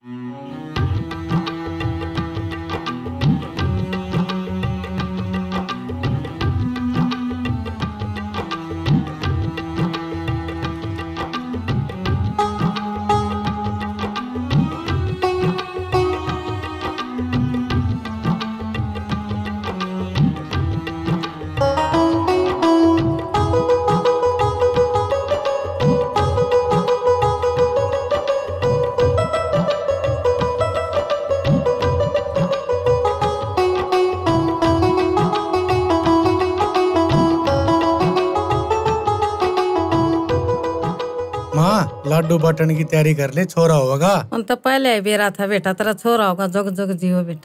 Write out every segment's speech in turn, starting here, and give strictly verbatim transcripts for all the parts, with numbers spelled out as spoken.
लाडू बाटन की तैयारी कर ले, छोरा होगा। उन तो पहले बेरा था बेटा, तेरा छोरा होगा। जोग जोग जियो बेटा।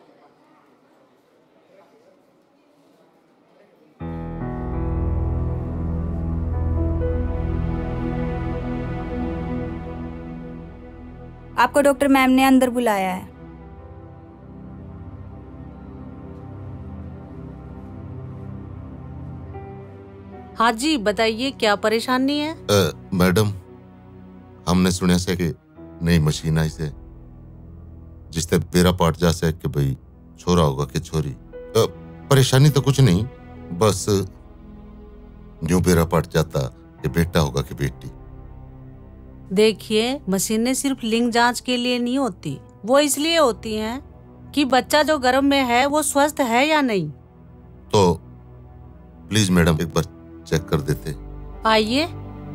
आपको डॉक्टर मैम ने अंदर बुलाया है। हाँ जी बताइए, क्या परेशानी है? आ, मैडम, हमने सुने से कि नई मशीन आई से जिससे बेरा पाट जा से कि भाई छोरा होगा कि छोरी। आ, परेशानी तो कुछ नहीं, बस यूं बेरा पाट जाता कि बेटा होगा कि बेटी। देखिए, मशीनें सिर्फ लिंग जांच के लिए नहीं होती, वो इसलिए होती हैं कि बच्चा जो गर्भ में है वो स्वस्थ है या नहीं। तो प्लीज मैडम एक बार चेक कर देते। आइए।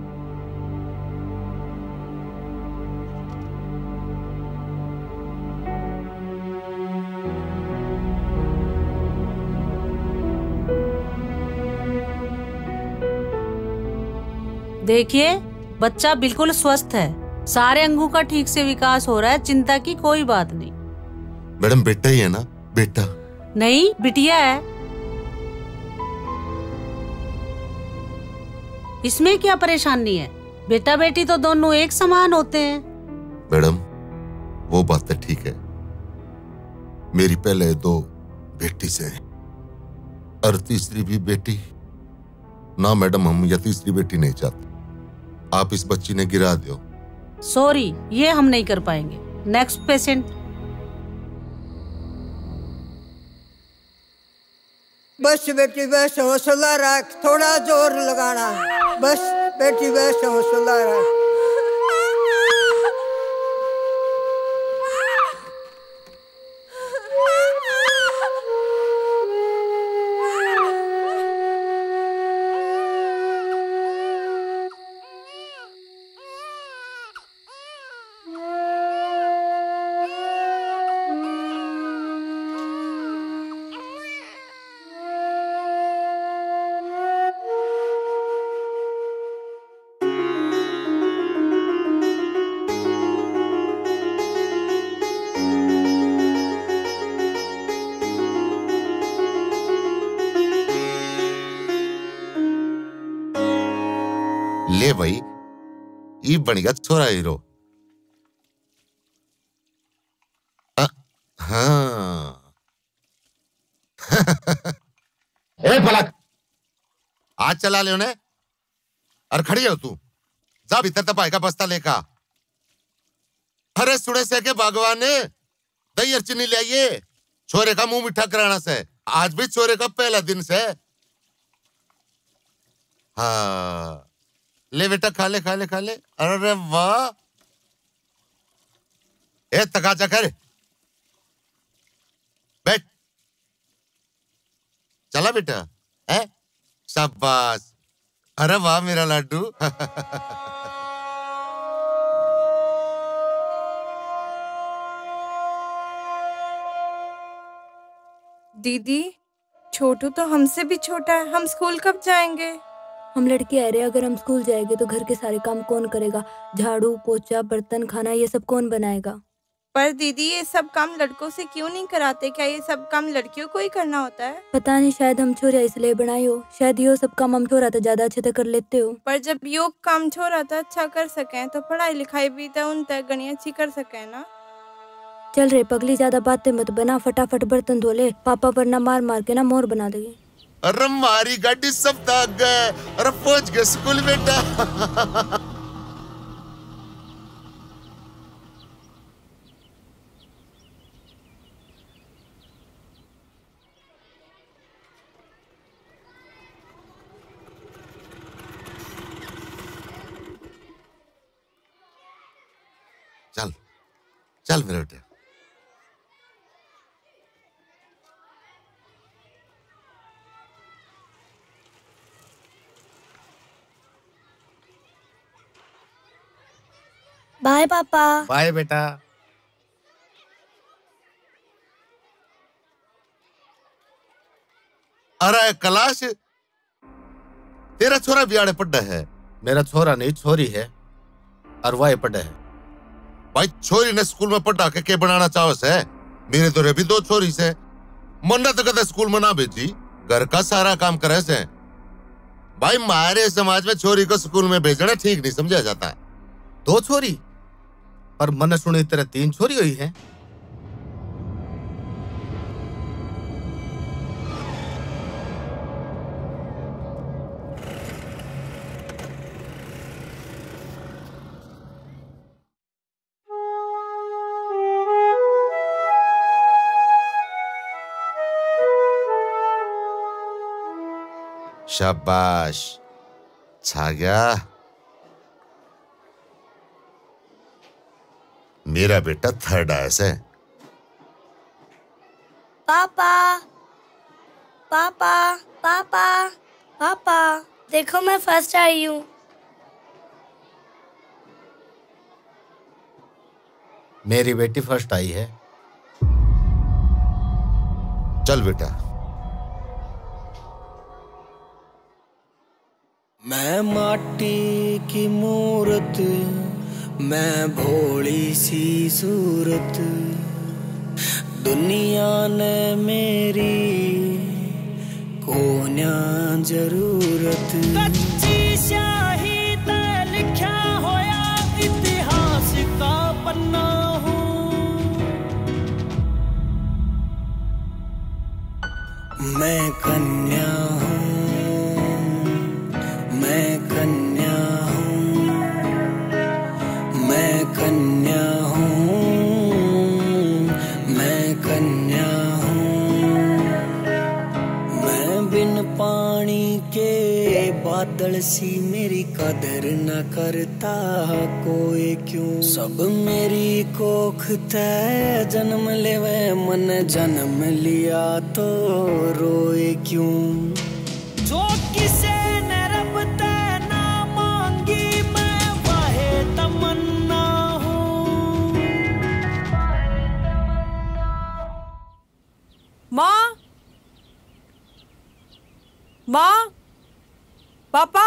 देखिए, बच्चा बिल्कुल स्वस्थ है, सारे अंगों का ठीक से विकास हो रहा है, चिंता की कोई बात नहीं। मैडम बेटा ही है ना? बेटा नहीं, बिटिया है। इसमें क्या परेशानी है? बेटा बेटी तो दोनों एक समान होते हैं। मैडम वो बात तो ठीक है, मेरी पहले दो बेटी से और तीसरी भी बेटी ना। मैडम हम या तीसरी बेटी नहीं चाहते, आप इस बच्ची ने गिरा दो। सॉरी, ये हम नहीं कर पाएंगे। Next patient. बस बेटी बस, हौसला रख, थोड़ा जोर लगाना। बस बेटी बस, हौसला रख। ले भाई, ये बनेगा छोरा हीरो। हाँ ए पलक, आज चला ले उन्हें और खड़ी हो तू। जा भीतर तपाई का बस्ता लेका। अरे सुने से के भगवान ने दही और चीनी ले आइए, छोरे का मुंह मीठा कराना से। आज भी छोरे का पहला दिन से। हाँ ले बेटा, खा ले खा ले खा ले। अरे वाह, ए तकाजा कर, बैठ। चला बेटा, है शाबाश। अरे वाह मेरा लाडू। दीदी, छोटू तो हमसे भी छोटा है, हम स्कूल कब जाएंगे? हम लड़के आ रहे, अगर हम स्कूल जाएंगे तो घर के सारे काम कौन करेगा? झाड़ू पोछा बर्तन खाना ये सब कौन बनाएगा? पर दीदी ये सब काम लड़कों से क्यों नहीं कराते? क्या ये सब काम लड़कियों को ही करना होता है? पता नहीं, शायद हम छोरा इसलिए बनाए हो। शायद यो सब काम हम छोरा तो ज्यादा अच्छे से कर लेते हो। पर जब योग काम छोरा तो अच्छा कर सके तो पढ़ाई लिखाई भी तो उन तक गणी अच्छी कर सके ना। चल रे पगली, ज्यादा बातें मत बना, फटाफट बर्तन धो ले। पापा पर ना मार मार के ना मोर बना देगी। अरे मारी गाड़ी सब थक गए। अरे पहुंच गए स्कूल बेटा। चल चल मेरे बेटे। बाय पापा। बाय बेटा। अरे कैलाश, तेरा छोरा बियाड़े पड्डा है। मेरा छोरा नहीं, छोरी है, और वह पढ़ा है। भाई छोरी ने स्कूल में पढ़ा के, के बनाना चावस है। मेरे तो रे भी दो छोरी से, मन्ना तो कदे स्कूल में ना भेजी, घर का सारा काम करे से। भाई हमारे समाज में छोरी को स्कूल में भेजना ठीक नहीं समझा जाता। दो छोरी? पर मन सुनी तेरे तीन छोरी हुई है। शाबाश, छा गया मेरा बेटा। थर्ड आया से। पापा पापा पापा पापा देखो मैं फर्स्ट आई हूँ। मेरी बेटी फर्स्ट आई है। चल बेटा। मैं माटी की मूरत, मैं भोली सी सूरत, दुनिया ने मेरी कोन्या जरूरत। कच्ची स्याही ते लिखा होया इतिहास का पन्ना हूँ। मैं कन्या हूँ, मैं कन्या हूँ, मैं कन्या हूँ, मैं कन्या हूँ। मैं बिन पानी के बादल सी, मेरी कदर न करता कोई क्यों। सब मेरी कोख तय जन्म लेवे, मन जन्म लिया तो रोए क्यों। जो किसे माँ, माँ, पापा,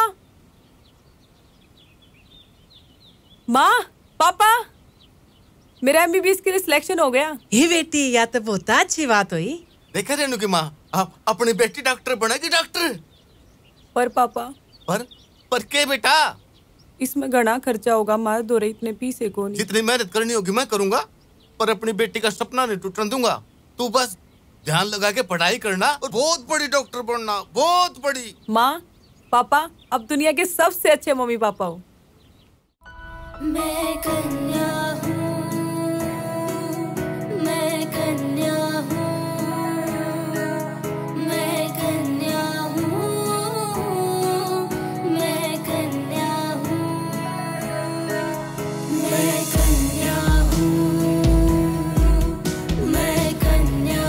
माँ, पापा, मेरा एमबीबीएस के लिए सिलेक्शन हो गया। ये बेटी, या तो बहुत अच्छी बात हुई। देखा रेनू की माँ, आप अपनी बेटी डॉक्टर बनेगी डॉक्टर। पर पापा, पर पर के बेटा? इसमें घना खर्चा होगा, मार दो रही इतने पीसे को नहीं। जितनी मेहनत करनी होगी मैं करूंगा, पर अपनी बेटी का सपना नहीं टूटने दूंगा। तू बस ध्यान लगा के पढ़ाई करना और बहुत बड़ी डॉक्टर बनना, बहुत बड़ी। माँ, पापा, अब दुनिया के सबसे अच्छे मम्मी पापा हो। मैं कन्या हूँ, मैं कन्या हूँ, मैं कन्या हूँ, मैं कन्या हूँ, मैं कन्या हूँ, मैं कन्या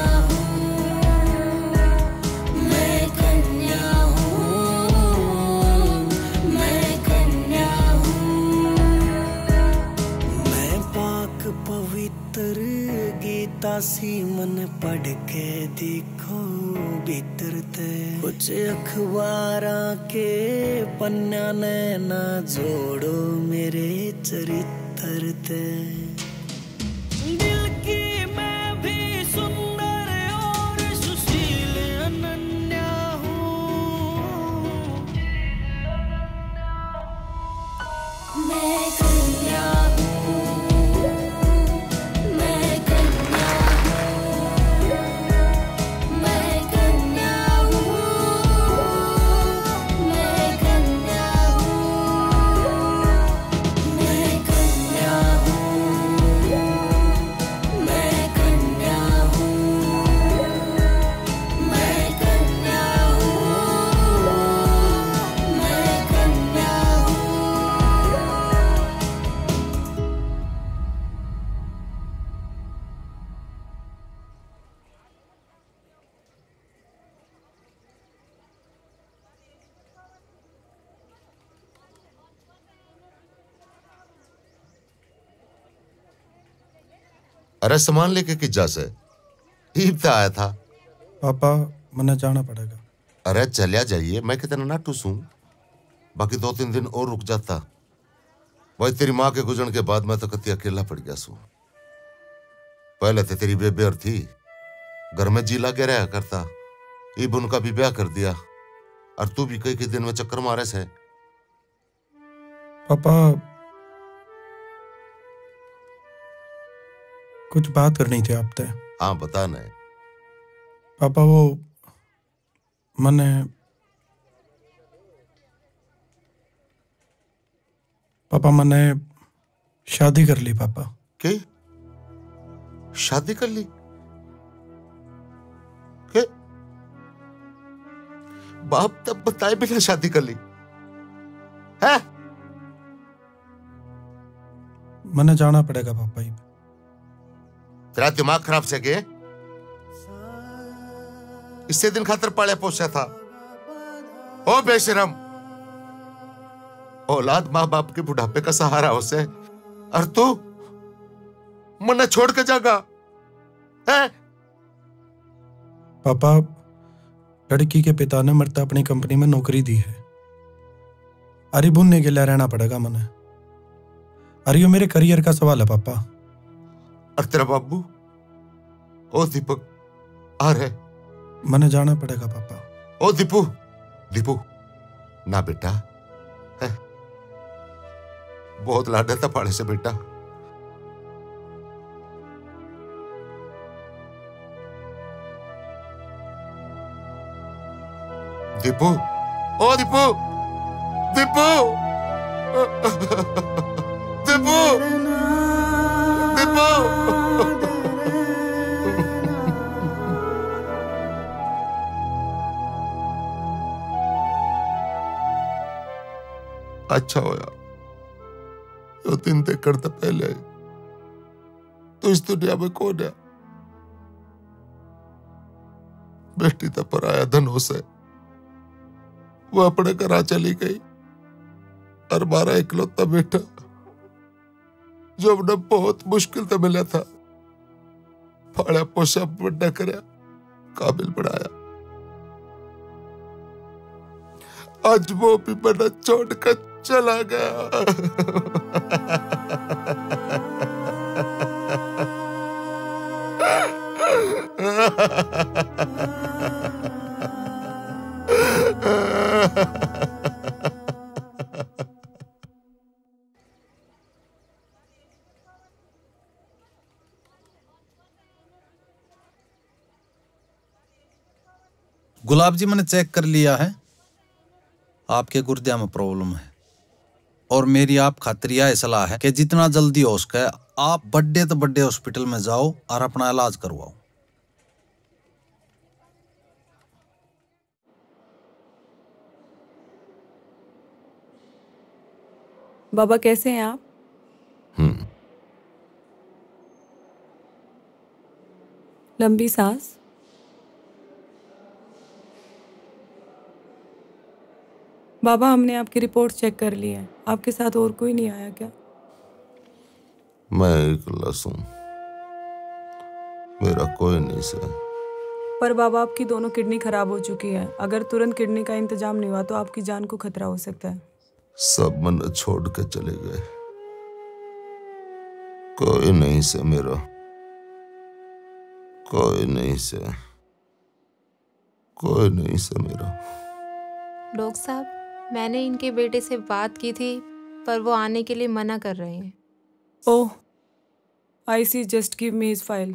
सी मन पढ़ के देखो भीतर ते, कुछ अखबारा के पन्ना ने ना जोड़ो मेरे चरित्र ते। दिल की मैं भी सुंदर और सुशील अनन्या हूँ। मैं कन्या अरे सामान लेके किस जा से ईब से आया था। पापा मना जाना पड़ेगा। अरे चलिया जाइए, मैं कितना ना टूसूं, बाकी दो तीन दिन और रुक जाता। वही तेरी माँ के गुजरने के बाद मैं तो कति अकेला पड़ गया सू। पहले तो तेरी बेबे और थी, घर में जी लगे रहा करता, ईब उनका भी ब्याह कर दिया और तू भी कई कई दिन में चक्कर मारे से। पापा कुछ बात करनी थी आपसे। हाँ बता न। पापा वो मैंने पापा मैंने शादी कर ली। पापा के शादी कर ली? के बाप तब बताए बिना शादी कर ली है? मैंने जाना पड़ेगा पापा। ही तेरा दिमाग खराब से गए? इससे दिन खातर पाले पोसा था। ओ बेशरम, औलाद माँ बाप के बुढ़ापे का सहारा हो से, और तू मन्ने छोड़ के जागा है? पापा लड़की के पिता ने मरता अपनी कंपनी में नौकरी दी है। अरे भुनने के लिए रहना पड़ेगा मने। अरे ये मेरे करियर का सवाल है पापा। और तेरा बाबू ओ दीपक आ रहे? मने जाना पड़ेगा पापा। ओ दीपू, दीपू ना बेटा है, बहुत लाडा था पाड़े से बेटा। दीपू, ओ दीपू, दीपू, दीपू, दीपू। अच्छा होया यो दिन देखकर तो पहले तो इस दुनिया में कौन है? बेटी तो पराया धन हो से, वो अपने घर चली गई और हमारा इकलौता बेटा जो हमने बहुत मुश्किल से मिला था, फाड़ा पोसा बड़ा करया, काबिल बनाया, आज वो भी बड़ा छोड़कर चला गया। गुलाब जी मैंने चेक कर लिया है, आपके गुर्दे में प्रॉब्लम है और मेरी आप खातिर यह सलाह है कि जितना जल्दी हो सके आप बड़े तो बड़े हॉस्पिटल में जाओ और अपना इलाज करवाओ। बाबा कैसे हैं आप? हम्म। लंबी सांस। बाबा हमने आपकी रिपोर्ट चेक कर ली है, आपके साथ और कोई नहीं आया क्या? मैं अकेला हूं, मेरा कोई नहीं से। पर बाबा आपकी दोनों किडनी खराब हो चुकी है, अगर तुरंत किडनी का इंतजाम नहीं हुआ तो आपकी जान को खतरा हो सकता है। सब मन छोड़ के चले गए, कोई नहीं से मेरा, कोई नहीं से, कोई नहीं से मेरा। डॉक्टर साहब, मैंने इनके बेटे से बात की थी पर वो आने के लिए मना कर रहे हैं। Oh, I see, just give me his file.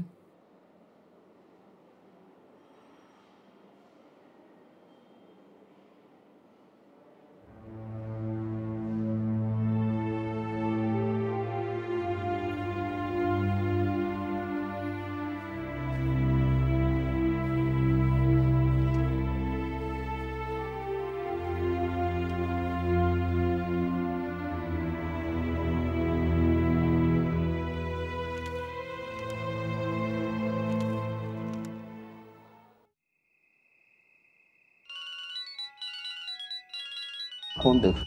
Phone देख।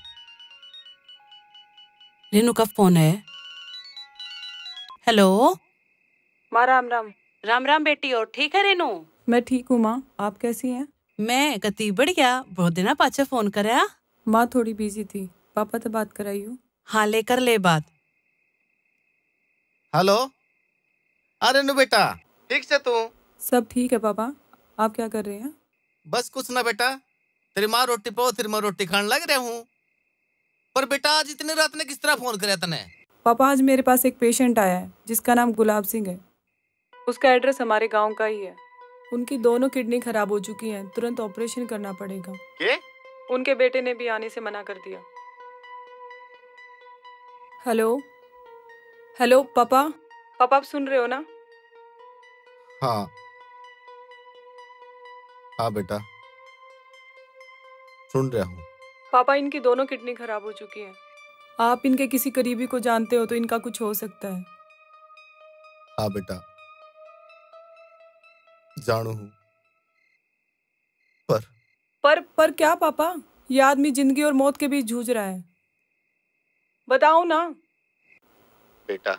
रेनू का फोन है। हेलो, माँ राम राम। राम राम बेटी, और ठीक है रेनू? मैं ठीक हूँ माँ, आप कैसी हैं? मैं कती बढ़िया, बहुत दिना पाछे फोन करया। माँ थोड़ी बिजी थी, पापा से बात कराई हूँ। हाँ लेकर ले बात। हेलो, अरे नु बेटा, ठीक से तू? सब ठीक है पापा, आप क्या कर रहे हैं? बस कुछ ना बेटा, तेरी माँ रोटी पाओ, तेरी माँ रोटी खाने लग रहा हूँ। पर बेटा आज इतनी रात ने किस तरह फोन कराया तने? पापा आज मेरे पास एक पेशेंट आया है जिसका नाम गुलाब सिंह है। उसका एड्रेस हमारे गांव का ही है। उनकी दोनों किडनी खराब हो चुकी हैं, तुरंत ऑपरेशन करना पड़ेगा। क्या? उनके बेटे ने भी आने से मना कर दिया। हेलो हेलो पापा, पापा आप सुन रहे हो ना? हाँ हाँ बेटा, सुन रहा हूँ। पापा इनकी दोनों किडनी खराब हो चुकी है। आप इनके किसी करीबी को जानते हो तो इनका कुछ हो सकता है। हाँ बेटा, जानू हूँ। पर पर पर क्या पापा? ये आदमी जिंदगी और मौत के बीच जूझ रहा है, बताओ ना। बेटा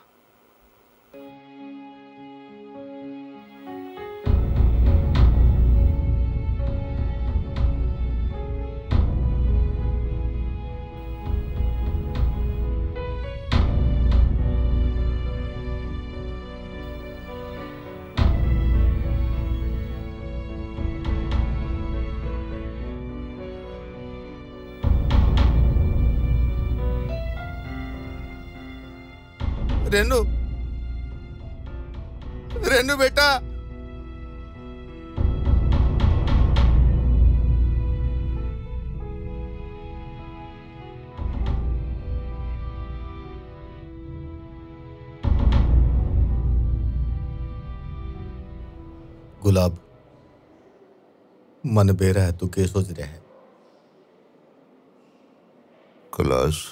रेनू, रेनू बेटा, गुलाब मन बेरा है, तू के सोच रहा है? कैलाश,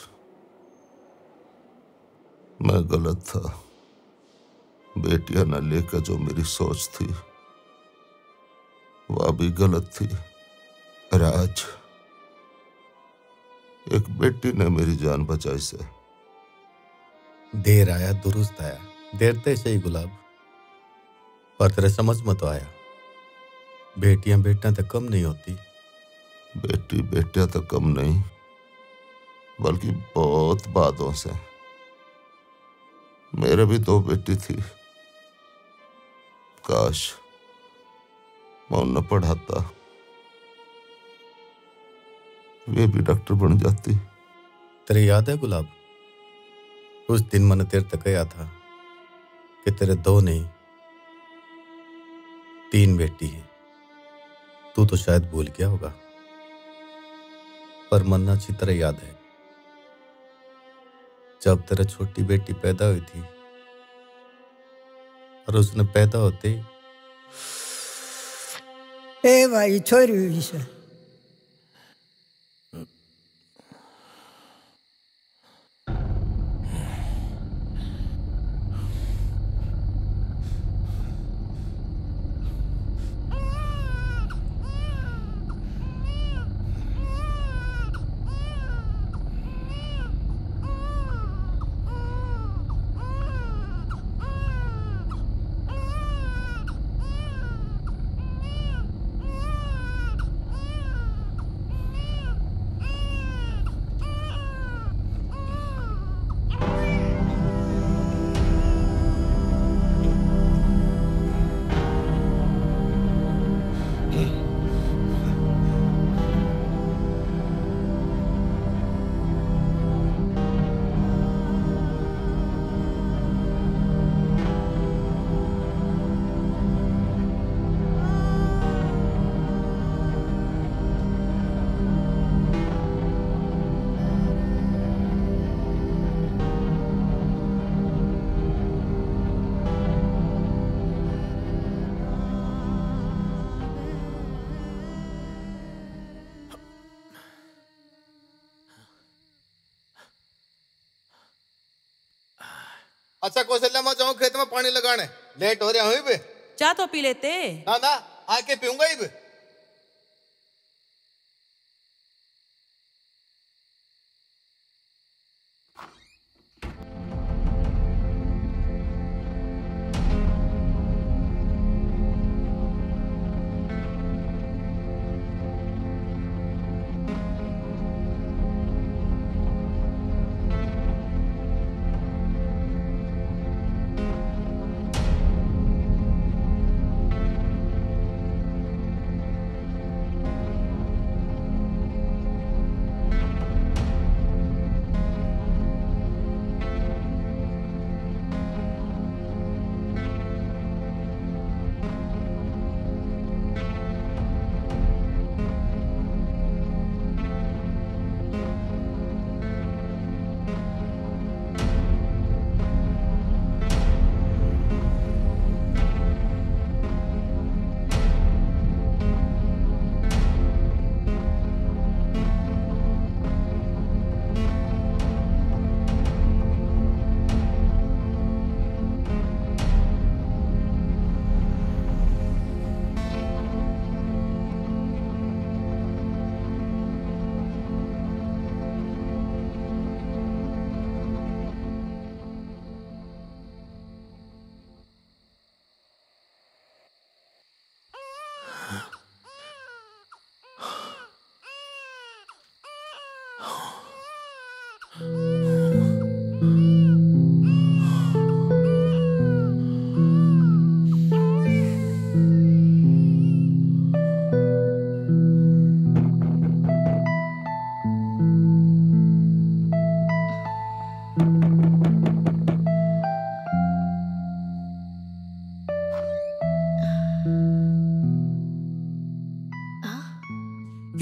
मैं गलत था। बेटियां न लेकर जो मेरी सोच थी वह भी गलत थी। राज, एक बेटी ने मेरी जान बचाई से। देर आया दुरुस्त आया, देर ते सही गुलाब, पर तेरे समझ में तो आया, बेटियां बेटियां तो कम नहीं होती। बेटी बेटियां तो कम नहीं, बल्कि बहुत बातों से। मेरे भी दो बेटी थी, काश मैं उन्हें पढ़ाता, वे भी डॉक्टर बन जाती। तेरे याद है गुलाब, उस दिन मैंने तेरे तक कहा था कि तेरे दो नहीं तीन बेटी हैं। तू तो शायद भूल गया होगा, पर मन अच्छी तरह याद है जब तेरा छोटी बेटी पैदा हुई थी और उसने पैदा होते ए भाई छोरी हुई से। अच्छा कौशल्या, मैं जाऊं खेत में पानी लगाने, लेट हो रहा हूं। बे चाह तो पी लेते। ना ना, आके पीऊंगा ही। बे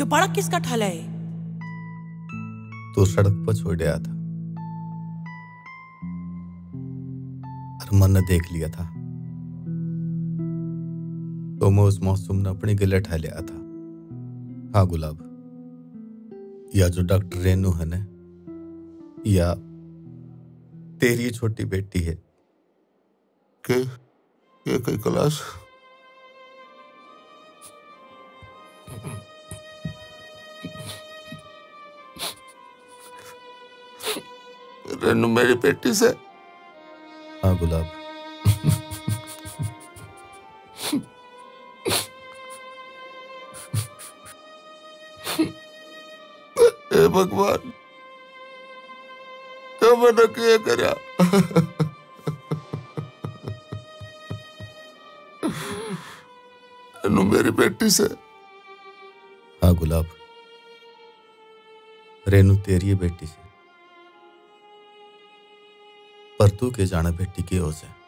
बालक किसका ठाला है? तो सड़क पर छोड़ गया था और मन ने देख लिया था, तो मैं उस मासूम ने अपनी गले ठा लिया था। हाँ गुलाब, या जो डॉक्टर रेनू है ना, या तेरी छोटी बेटी है के ये कई क्लास रेनू मेरी बेटी से। हाँ गुलाब, हे भगवान, तो मैंने क्या करा? रेनू मेरी बेटी से। हाँ गुलाब, रेनू तेरी बेटी से, पर तू के जाना बेटी की हो से।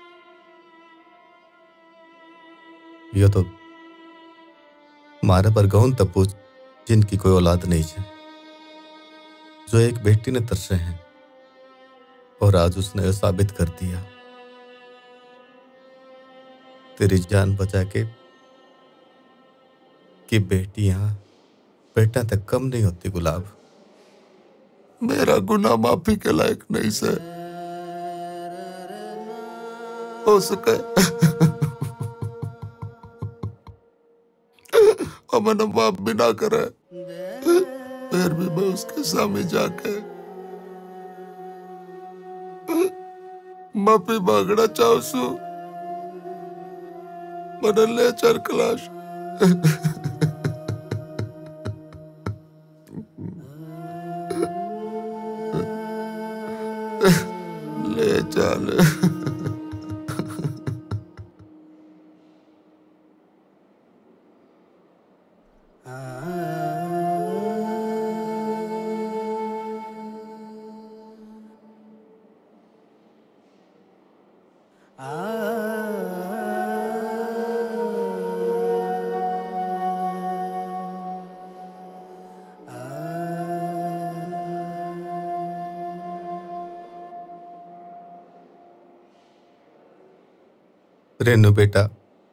यो तो मारे पर गौन तपूज जिनकी कोई औलाद नहीं है, जो एक बेटी ने तरसे हैं, और आज उसने यह साबित कर दिया तेरी जान बचा के कि बेटियां बेटा तक कम नहीं होती गुलाब। मेरा गुनाह माफी के लायक नहीं से हो सके। और मैंने माफ भी ना करे, फिर भी मैं उसके सामने जाके माफी मांगना चाहूँ सु। मैंने ले चार क्लास ले चल। रेनू बेटा,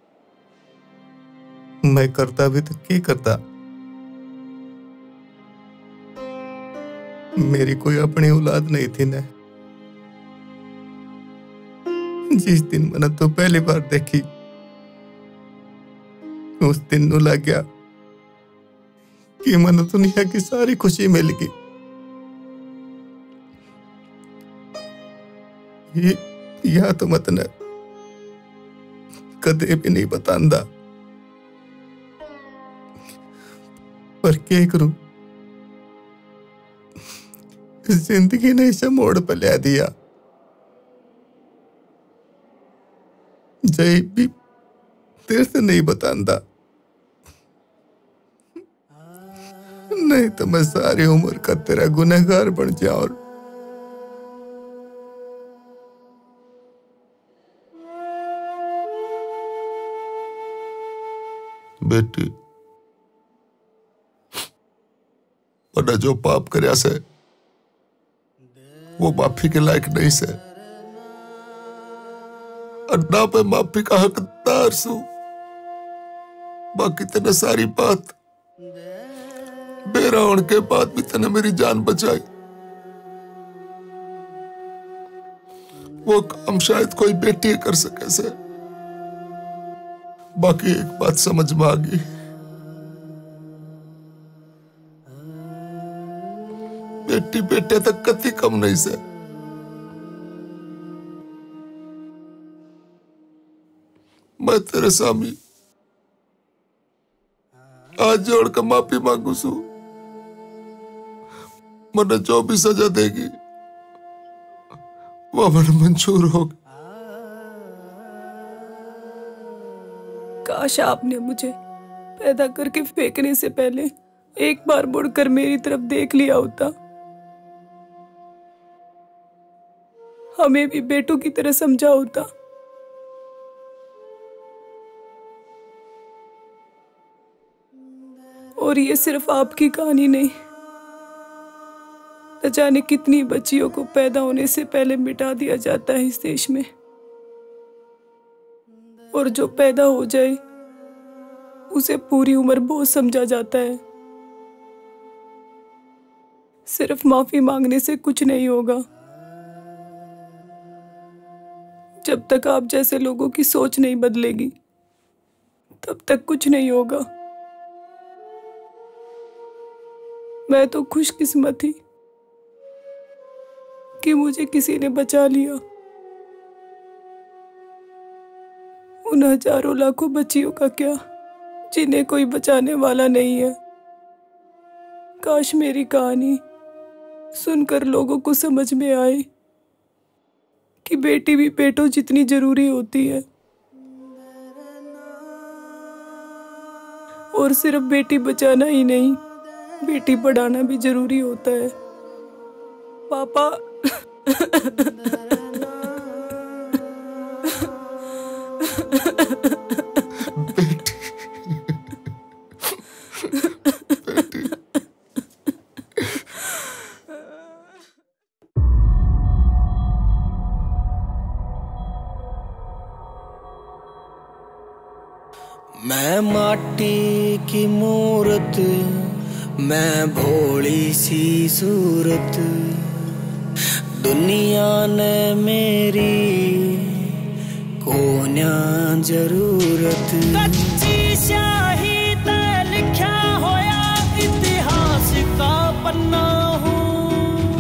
मैं करता भी तो क्या करता, मेरी कोई अपनी औलाद नहीं थी ना। जिस दिन मैंने तो पहली बार देखी, उस दिन नु लग गया कि मैंने दुनिया की सारी खुशी मिल गई। ये या तो मत न कदे भी नहीं बतांदा, पर क्या करूं, जिंदगी ने इसे मोड़ पर ले दिया। जय भी तेरे से नहीं बतांदा, नहीं तो मैं सारी उम्र का तेरा गुनहगार बन जाऊं। बेटी, मैंने जो पाप करया से वो माफी के लायक नहीं से, और ना पे माफी का हकदार सू। बाकी तेने सारी बात बेरा होने के बाद भी तेने मेरी जान बचाई। वो काम शायद कोई बेटी कर सके से। बाकी एक बात समझ में आ गई, बेटी बेटे तक कति कम नहीं से। मैं तेरे सामने आज जोड़ कर माफी मांगू सू। मैंने जो भी सजा देगी वो मैंने मंजूर होगी। काश आपने मुझे पैदा करके फेंकने से पहले एक बार मुड़कर मेरी तरफ देख लिया होता। हमें भी बेटों की तरह समझा होता। और ये सिर्फ आपकी कहानी नहीं, न जाने कितनी बच्चियों को पैदा होने से पहले मिटा दिया जाता है इस देश में, और जो पैदा हो जाए उसे पूरी उम्र बोझ समझा जाता है। सिर्फ माफी मांगने से कुछ नहीं होगा। जब तक आप जैसे लोगों की सोच नहीं बदलेगी तब तक कुछ नहीं होगा। मैं तो खुशकिस्मत थी कि मुझे किसी ने बचा लिया। उन हजारों लाखों बच्चियों का क्या जिन्हें कोई बचाने वाला नहीं है। काश मेरी कहानी सुनकर लोगों को समझ में आए कि बेटी भी बेटों जितनी जरूरी होती है, और सिर्फ बेटी बचाना ही नहीं, बेटी पढ़ाना भी जरूरी होता है। पापा मैं माटी की मूरत, मैं भोली सी सूरत, दुनिया ने मेरी कोन्या जरूरत। कच्ची स्याही ते लिखा होया इतिहास का पन्ना हूँ,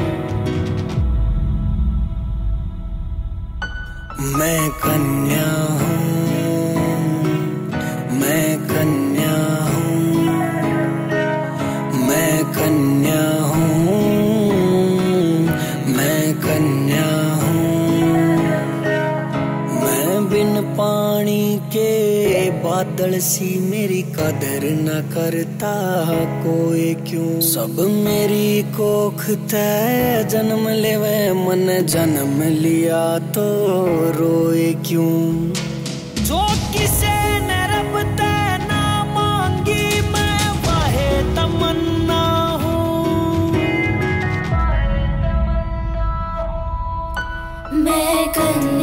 मैं कन्या हूँ, मैं कन्या हूँ, मैं कन्या हूँ, मैं कन्या हूँ। मैं बिन पानी के बादल सी मेरी कदर न करता कोई क्यों। सब मेरी कोख तय जन्म लेवे, मन जन्म लिया तो रोए क्यों। जो किसे मैं कन्या